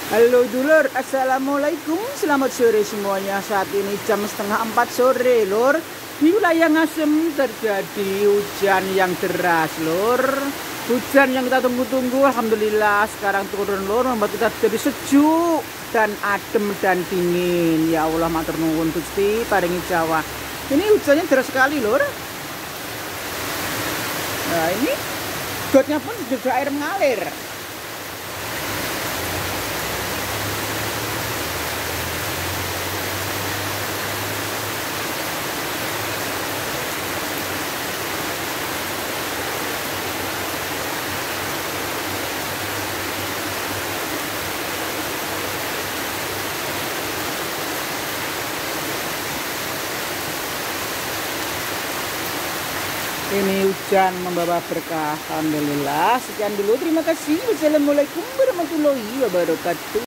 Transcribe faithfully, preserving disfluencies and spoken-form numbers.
Halo dulur, assalamualaikum, selamat sore semuanya. Saat ini jam setengah empat sore, lur. Di wilayah Ngasem terjadi hujan yang deras, lur. Hujan yang kita tunggu-tunggu, alhamdulillah sekarang turun, lur, membuat kita jadi sejuk dan adem dan dingin. Ya Allah, matur nuwun Gusti, paringi Jawa. Ini hujannya deras sekali, lur. Nah ini gotnya pun juga air mengalir. Ini hujan membawa berkah, alhamdulillah. Sekian dulu, terima kasih. Wassalamualaikum warahmatullahi wabarakatuh.